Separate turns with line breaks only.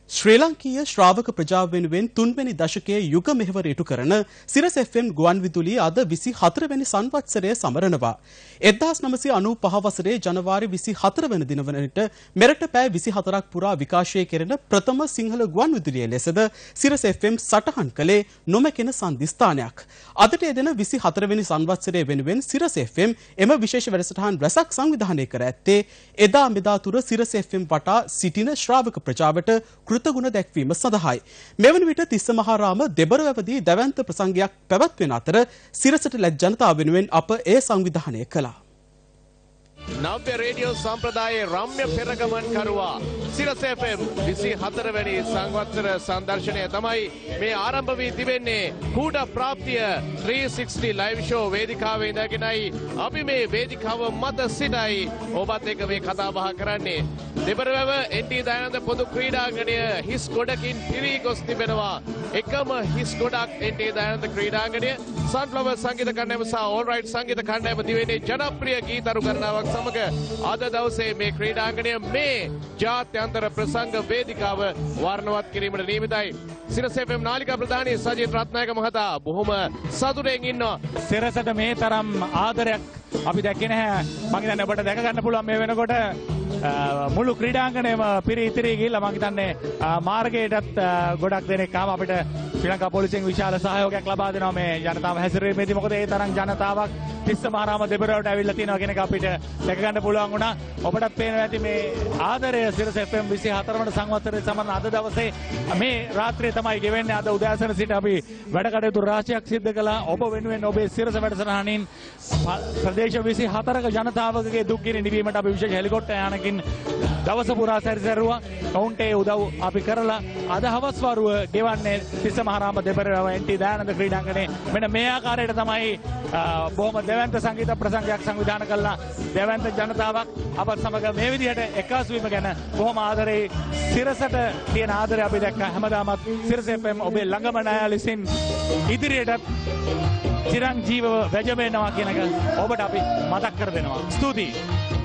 ශ්‍රී ලංකීය ශ්‍රාවක ප්‍රජාව වෙනුවෙන් 3 වෙනි දශකයේ යුග මෙහෙවර ඉටු කරන සිරස FM ගුවන් විදුලිය අද 24 වෙනි සංවත්සරය සමරනවා. 1995 වසරේ ජනවාරි 24 වෙනි දින වනට මෙරට පැය 24ක් පුරා විකාශය කෙරෙන ප්‍රථම සිංහල ගුවන් විදුලිය ලෙසද සිරස FM සටහන් කළේ නොමැකෙන සන්ධිස්ථානයක්. අදට එදෙන 24 වෙනි සංවත්සරය වෙනුවෙන් සිරස FM එම විශේෂ වැඩසටහන් රැසක් සංවිධානය කර ඇත්තේ එදා මෙදා තුර සිරස FM වටා සිටින ශ්‍රාවක ප්‍රජාවට කෘතගුණ දැක්වීම සඳහායි. මෙවන විට තිස්ස මහාරාම දෙබරවැවදී දැවැන්ත ප්‍රසංගයක් පැවැත්වෙන අතර සිරසට ලැජ් ජනතාව වෙනුවෙන් අප ඒ සංවිධානය කළා.
නව්‍ය රේඩියෝ සම්ප්‍රදායේ රම්‍ය පෙරගමන් කරුවා සිරස FM 24 වැනි සංවත්සර සංදර්ශනය තමයි මේ ආරම්භ වී තිබෙන්නේ. කූඩ ප්‍රාප්තිය 360 ලයිව් ෂෝ වේදිකාවේ ඉඳගෙනයි අපි මේ වේදිකාව මත සිටයි ඔබත් එක්ක මේ කතා බහ කරන්නේ. දෙබරවැව එන්.ටී. දයානන්ද පොදු ක්‍රීඩාංගණය හිස් ගොඩකින් පිරී ගොස් තිබෙනවා. එකම හිස් ගොඩක් එන්.ටී. දයානන්ද ක්‍රීඩාංගණය සන්ෆ්ලවර් සංගීත කණ්ඩායම සහ ඕල්රයිට් සංගීත කණ්ඩායම දිවෙන්නේ ජනප්‍රිය ගීතරු ගණනාවක් සමග අද දවසේ මේ ක්‍රීඩාංගණය මේ ජාත්‍යන්තර ප්‍රසංග වේදිකාව වර්ණවත් කිරීමට නියමිතයි. සිරස FM නාලිකා ප්‍රධානී සජිත් රත්නායක මහතා බොහොම සතුටෙන් ඉන්නවා.
සිරසට මේ තරම් ආදරයක් අපි දැක්කේ නැහැ. මම හිතන්නේ ඔබට දැක ගන්න පුළුවන් මේ වෙනකොට මුළු ක්‍රීඩාංගණයම පිරී ගිහිල්ලා මම හිතන්නේ මාර්ගයටත් ගොඩක් දෙනෙක් ආව අපිට ශ්‍රී ලංකා පොලිසියෙන් විශාල සහයෝගයක් ලබා දෙනවා මේ ජනතාව හැසිරීමේදී. මොකද ඒ තරම් ජනතාවක් තිස්ස මහාරාම දෙබරවට ඇවිල්ලා තියෙනවා කියන එක අපිට දැක ගන්න පුළුවන් වුණා. ඔබටත් පේනවා ඇති මේ ආදරය සිරස FM 24 වන සංවත්සරයේ සමරන අද දවසේ මේ රාත්‍රියේ තමයි ගෙවෙන්නේ. අද උදෑසන සිට අපි වැඩ කටයුතු රාශියක් සිදු කළා. ඔබ වෙනුවෙන් ඔබේ සිරස වැඩසටහනින් ප්‍රදේශ 24ක ජනතාවකගේ දුක් ගිනි නිවීමට අපි විශේෂ හෙලිකොප්ටර් යානකින් දවස පුරා සැරිසරුවා. ඔවුන්ට ඒ උදව් අපි කරලා අද හවස් වරුව ගෙවන්නේ තිස්ස මහාරාම දෙබරවැව එන්.ටී. දයානන්ද ක්‍රීඩාංගණේ. මෙන්න මේ ආකාරයට තමයි බොහොම දැවැන්ත සංගීත ප්‍රසංගයක් සංවිධානය කළා. දැවැන්ත ජනතාවක් අප සමග මේ විදිහට එකතු වීම ගැන බොහොම ආදරේ. සිරසට තියෙන ආදරය අපි දැක්ක. හැමදාමත් සිරස FM ඔබේ ළඟම නෑ ලෙසින් ඉදිරියටත් චිරංජීවව වැජඹෙනවා කියන එක ඔබට අපි මතක් කර දෙනවා. ස්තුතියි.